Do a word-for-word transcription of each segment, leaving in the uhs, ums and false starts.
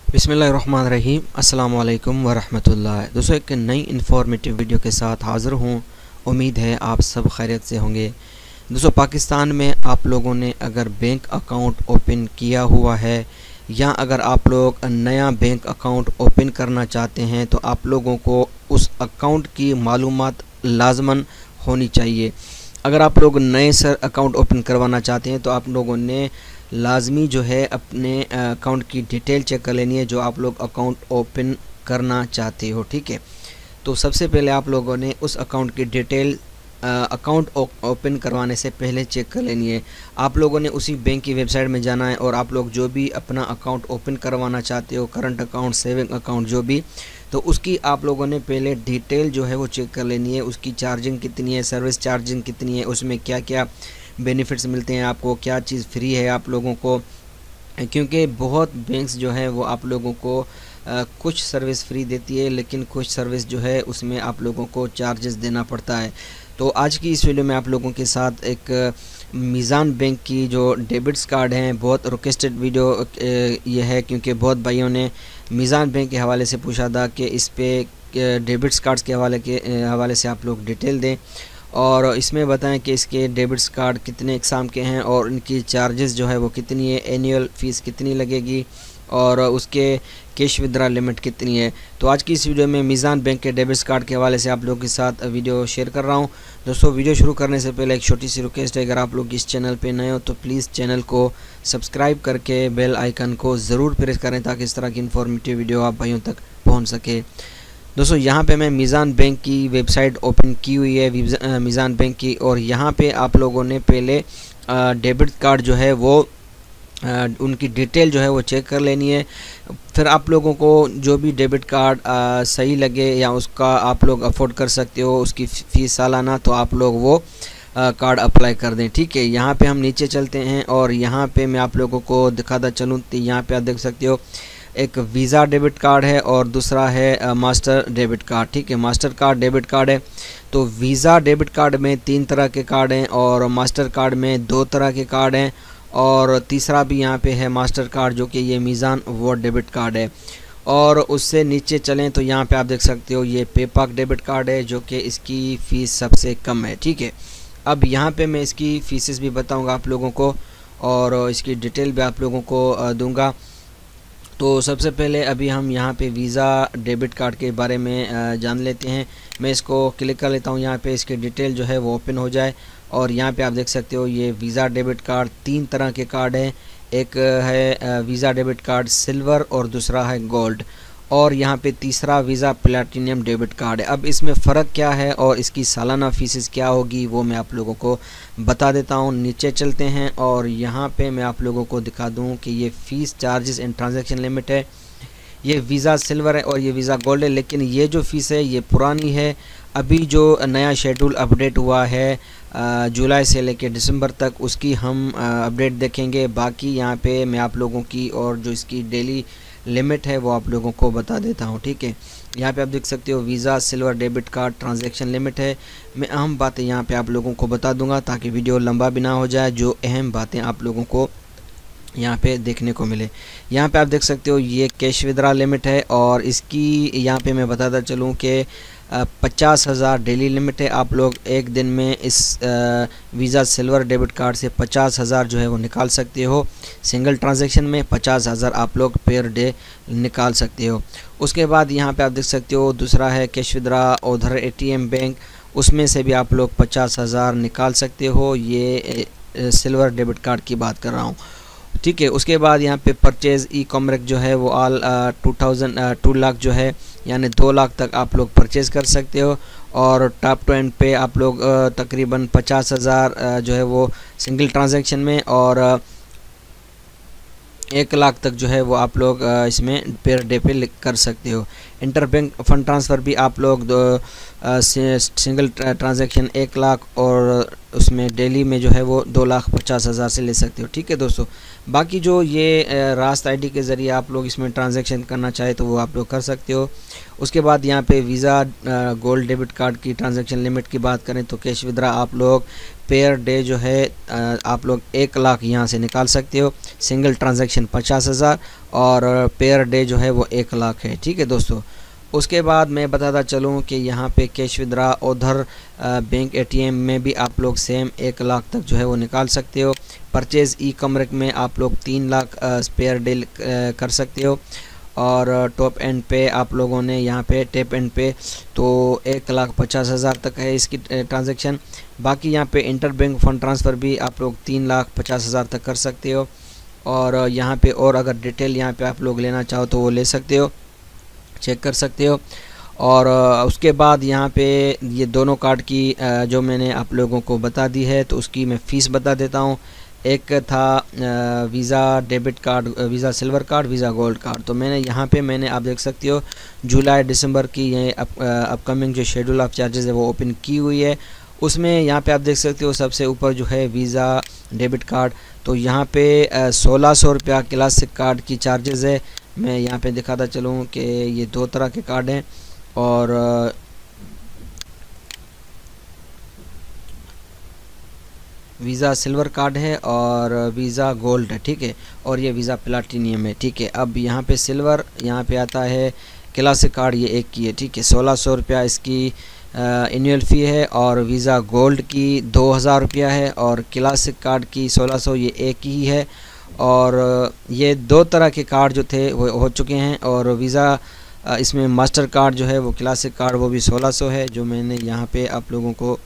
बिस्मिल्लाहिर्रहमानिर्रहीम अस्सलाम वालेकुम वरहमतुल्लाह। दोस्तों एक नई इन्फॉर्मेटिव वीडियो के साथ हाज़िर हूँ। उम्मीद है आप सब खैरियत से होंगे। दोस्तों पाकिस्तान में आप लोगों ने अगर बैंक अकाउंट ओपन किया हुआ है या अगर आप लोग नया बैंक अकाउंट ओपन करना चाहते हैं तो आप लोगों को उस अकाउंट की मालूमात लाजमन होनी चाहिए। अगर आप लोग नए सर अकाउंट ओपन करवाना चाहते हैं तो आप लोगों ने लाजमी जो है अपने अकाउंट की डिटेल चेक कर लेनी है जो आप लोग अकाउंट ओपन करना चाहते हो। ठीक है, तो सबसे पहले आप लोगों ने उस अकाउंट की डिटेल अकाउंट ओपन करवाने से पहले चेक कर लेनी है। आप लोगों ने उसी बैंक की वेबसाइट में जाना है और आप लोग जो भी अपना अकाउंट ओपन करवाना चाहते हो, करंट अकाउंट, सेविंग अकाउंट, जो भी, तो उसकी आप लोगों ने पहले डिटेल जो है वो चेक कर लेनी है। उसकी चार्जिंग कितनी है, सर्विस चार्जिंग कितनी है, उसमें क्या क्या बेनिफिट्स मिलते हैं आपको, क्या चीज़ फ्री है आप लोगों को, क्योंकि बहुत बैंक्स जो है वो आप लोगों को आ, कुछ सर्विस फ्री देती है लेकिन कुछ सर्विस जो है उसमें आप लोगों को चार्जेस देना पड़ता है। तो आज की इस वीडियो में आप लोगों के साथ एक मीज़ान बैंक की जो डेबिट्स कार्ड हैं, बहुत रिक्वेस्टेड वीडियो ये है क्योंकि बहुत भाइयों ने मीज़ान बैंक के हवाले से पूछा था कि इस पे डेबिट्स कार्ड्स के हवाले के हवाले से आप लोग डिटेल दें और इसमें बताएं कि इसके डेबिट्स कार्ड कितने इकसाम के हैं और इनकी चार्जेस जो है वो कितनी है, एनुअल फ़ीस कितनी लगेगी और उसके कैश विड्रॉ लिमिट कितनी है। तो आज की इस वीडियो में मीज़ान बैंक के डेबिट्स कार्ड के हवाले से आप लोगों के साथ वीडियो शेयर कर रहा हूं। दोस्तों वीडियो शुरू करने से पहले एक छोटी सी रिक्वेस्ट है, अगर आप लोग इस चैनल पे नए हो तो प्लीज़ चैनल को सब्सक्राइब करके बेल आइकन को ज़रूर प्रेस करें ताकि इस तरह की इन्फॉर्मेटिव वीडियो आप भाइयों तक पहुँच सके। दोस्तों यहाँ पे मैं मीज़ान बैंक की वेबसाइट ओपन की हुई है, मीज़ान बैंक की, और यहाँ पे आप लोगों ने पहले डेबिट कार्ड जो है वो आ, उनकी डिटेल जो है वो चेक कर लेनी है। फिर आप लोगों को जो भी डेबिट कार्ड आ, सही लगे या उसका आप लोग अफोर्ड कर सकते हो उसकी फ़ीस सालाना, तो आप लोग वो आ, कार्ड अप्लाई कर दें। ठीक है, यहाँ पे हम नीचे चलते हैं और यहाँ पे मैं आप लोगों को दिखाता चलूँ तो यहाँ पे आप देख सकते हो एक वीज़ा डेबिट कार्ड है और दूसरा है आ, मास्टर डेबिट कार्ड। ठीक है, मास्टर कार्ड डेबिट कार्ड है। तो वीज़ा डेबिट कार्ड में तीन तरह के कार्ड हैं और मास्टर कार्ड में दो तरह के कार्ड हैं और तीसरा भी यहाँ पे है मास्टर कार्ड जो कि ये मीज़ान वो डेबिट कार्ड है। और उससे नीचे चलें तो यहाँ पे आप देख सकते हो ये पेपाक डेबिट कार्ड है जो कि इसकी फ़ीस सबसे कम है। ठीक है, अब यहाँ पे मैं इसकी फ़ीसेस भी बताऊँगा आप लोगों को और इसकी डिटेल भी आप लोगों को दूँगा। तो सबसे पहले अभी हम यहाँ पे वीज़ा डेबिट कार्ड के बारे में जान लेते हैं। मैं इसको क्लिक कर लेता हूँ, यहाँ पे इसकी डिटेल जो है वो ओपन हो जाए और यहाँ पे आप देख सकते हो ये वीज़ा डेबिट कार्ड तीन तरह के कार्ड हैं। एक है वीज़ा डेबिट कार्ड सिल्वर और दूसरा है गोल्ड और यहाँ पे तीसरा वीज़ा प्लैटिनम डेबिट कार्ड है। अब इसमें फ़र्क क्या है और इसकी सालाना फ़ीस क्या होगी वो मैं आप लोगों को बता देता हूँ। नीचे चलते हैं और यहाँ पे मैं आप लोगों को दिखा दूँ कि ये fees, charges and transaction limit है। ये वीज़ा सिल्वर है और ये वीज़ा गोल्ड है, लेकिन ये जो फ़ीस है ये पुरानी है। अभी जो नया शेड्यूल अपडेट हुआ है जुलाई से लेकर दिसंबर तक, उसकी हम अपडेट देखेंगे। बाकी यहाँ पे मैं आप लोगों की और जो इसकी डेली लिमिट है वो आप लोगों को बता देता हूँ। ठीक है, यहाँ पे आप देख सकते हो Visa silver debit card transaction limit है। मैं अहम बातें यहाँ पे आप लोगों को बता दूँगा ताकि वीडियो लंबा भी ना हो जाए, जो अहम बातें आप लोगों को यहाँ पे देखने को मिले। यहाँ पे आप देख सकते हो ये कैश विड्रॉ लिमिट है और इसकी यहाँ पे मैं बताता चलूँ कि पचास हज़ार डेली लिमिट है। आप लोग एक दिन में इस वीज़ा सिल्वर डेबिट कार्ड से पचास हज़ार जो है वो निकाल सकते हो। सिंगल ट्रांजैक्शन में पचास हज़ार आप लोग पर डे निकाल सकते हो। उसके बाद यहाँ पे आप देख सकते हो दूसरा है cash withdraw other ATM bank, उसमें से भी आप लोग पचास हज़ार निकाल सकते हो। ये सिल्वर डेबिट कार्ड की बात कर रहा हूँ। ठीक है, उसके बाद यहाँ पे परचेज़ ई कॉमर्स जो है वो all two thousand two lakh जो है यानी दो लाख तक आप लोग परचेज़ कर सकते हो और टॉप टू एंड पे आप लोग तकरीबन पचास हज़ार जो है वो सिंगल ट्रांजैक्शन में और एक लाख तक जो है वो आप लोग इसमें पर डे पे कर सकते हो। इंटर बैंक फ़ंड ट्रांसफ़र भी आप लोग सिंगल ट्रांजैक्शन एक लाख और उसमें डेली में जो है वो दो लाख पचास हज़ार से ले सकते हो। ठीक है दोस्तों, बाकी जो ये रास्त आईडी के ज़रिए आप लोग इसमें ट्रांजैक्शन करना चाहे तो वो आप लोग कर सकते हो। उसके बाद यहाँ पे वीज़ा गोल्ड डेबिट कार्ड की ट्रांजैक्शन लिमिट की बात करें तो कैश विड्रा आप लोग पेयर डे जो है आप लोग एक लाख यहाँ से निकाल सकते हो। सिंगल ट्रांजैक्शन पचास हज़ार और पेयर डे जो है वो एक लाख है। ठीक है दोस्तों, उसके बाद मैं बताता चलूँ कि यहाँ पे cash withdraw other bank ATM में भी आप लोग सेम एक लाख तक जो है वो निकाल सकते हो। परचेज़ ई कॉमर्स में आप लोग तीन लाख पेयर डे कर सकते हो और टॉप एंड पे आप लोगों ने यहाँ पे टैप एंड पे तो एक लाख पचास हज़ार तक है इसकी ट्रांजैक्शन। बाकी यहाँ पे इंटर बैंक फ़ंड ट्रांसफ़र भी आप लोग तीन लाख पचास हज़ार तक कर सकते हो। और यहाँ पे और अगर डिटेल यहाँ पे आप लोग लेना चाहो तो वो ले सकते हो, चेक कर सकते हो। और उसके बाद यहाँ पे ये दोनों कार्ड की जो मैंने आप लोगों को बता दी है तो उसकी मैं फ़ीस बता देता हूँ। एक था Visa debit card, Visa silver card, Visa gold card. तो मैंने यहाँ पे मैंने आप देख सकते हो जुलाई दिसंबर की ये अप, अपकमिंग जो शेड्यूल ऑफ चार्जेस है वो ओपन की हुई है। उसमें यहाँ पे आप देख सकते हो सबसे ऊपर जो है वीज़ा डेबिट कार्ड, तो यहाँ पे सोलह सौ रुपया क्लासिक कार्ड की चार्जेस है। मैं यहाँ पे दिखाता चलूँ कि ये दो तरह के कार्ड हैं और वीज़ा सिल्वर कार्ड है और वीज़ा गोल्ड है। ठीक है, और ये वीज़ा प्लाटिनियम है। ठीक है, अब यहाँ पे सिल्वर यहाँ पे आता है क्लासिक कार्ड, ये एक की है। ठीक है, सोलह सौ रुपया इसकी एनुअल फ़ी है और वीज़ा गोल्ड की दो हज़ार रुपया है और क्लासिक कार्ड की सोलह सौ, ये एक ही है। और ये दो तरह के कार्ड जो थे वो हो चुके हैं और वीज़ा इसमें मास्टर कार्ड जो है वो क्लासिक कार्ड वो भी सोलह सौ है, जो मैंने यहाँ पे आप लोगों को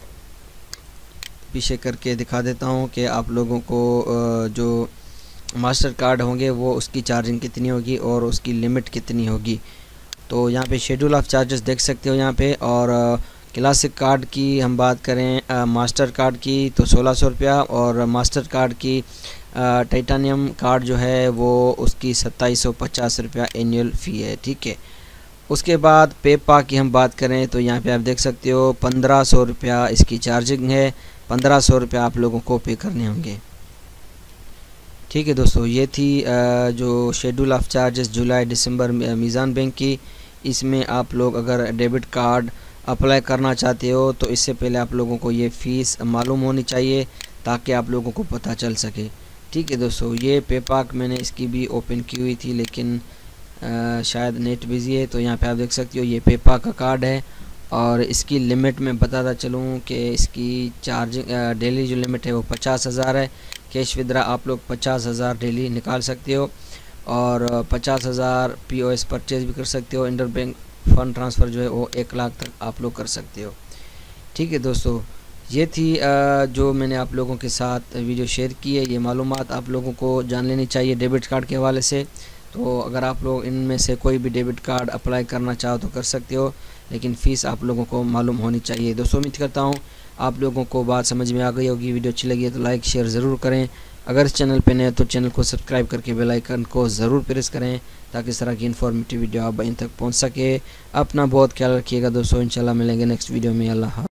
पीछे करके दिखा देता हूँ कि आप लोगों को जो मास्टर कार्ड होंगे वो उसकी चार्जिंग कितनी होगी और उसकी लिमिट कितनी होगी। तो यहाँ पे शेड्यूल ऑफ चार्जेस देख सकते हो यहाँ पे। और क्लासिक कार्ड की हम बात करें आ, मास्टर कार्ड की तो सोलह सौ रुपया और मास्टर कार्ड की टाइटानियम कार्ड जो है वो उसकी सत्ताईस सौ पचास रुपया एनुअल फ़ी है। ठीक है, उसके बाद पेपा की हम बात करें तो यहाँ पे आप देख सकते हो पंद्रह सौ रुपया इसकी चार्जिंग है, पंद्रह सौ रुपया आप लोगों को पे करने होंगे। ठीक है दोस्तों, ये थी जो शेड्यूल ऑफ चार्जेस जुलाई दिसंबर मीज़ान बैंक की। इसमें आप लोग अगर डेबिट कार्ड अप्लाई करना चाहते हो तो इससे पहले आप लोगों को ये फ़ीस मालूम होनी चाहिए ताकि आप लोगों को पता चल सके। ठीक है दोस्तों, ये पेपाक मैंने इसकी भी ओपन की हुई थी लेकिन आ, शायद नेट बिज़ी है। तो यहाँ पे आप देख सकते हो ये पेपाक का कार्ड है और इसकी लिमिट में बताता चलूँ कि इसकी चार्जिंग डेली जो लिमिट है वो पचास हज़ार है। कैश विड्रा आप लोग पचास हज़ार डेली निकाल सकते हो और पचास हज़ार पी ओ एस परचेज़ भी कर सकते हो। इंटर बैंक फ़ंड ट्रांसफ़र जो है वो एक लाख तक आप लोग कर सकते हो। ठीक है दोस्तों, ये थी जो मैंने आप लोगों के साथ वीडियो शेयर की है। ये मालूमात आप लोगों को जान लेनी चाहिए डेबिट कार्ड के हवाले से। तो अगर आप लोग इनमें से कोई भी डेबिट कार्ड अप्लाई करना चाहो तो कर सकते हो, लेकिन फ़ीस आप लोगों को मालूम होनी चाहिए। दोस्तों उम्मीद करता हूँ आप लोगों को बात समझ में आ गई होगी। वीडियो अच्छी लगी है तो लाइक शेयर ज़रूर करें। अगर इस चैनल पे नए तो चैनल को सब्सक्राइब करके बेल आइकन को ज़रूर प्रेस करें ताकि इस तरह की इन्फॉर्मेटिव वीडियो आप इन तक पहुँच सके। अपना बहुत ख्याल रखिएगा दोस्तों, इंशाल्लाह मिलेंगे नेक्स्ट वीडियो में। अल्लाह।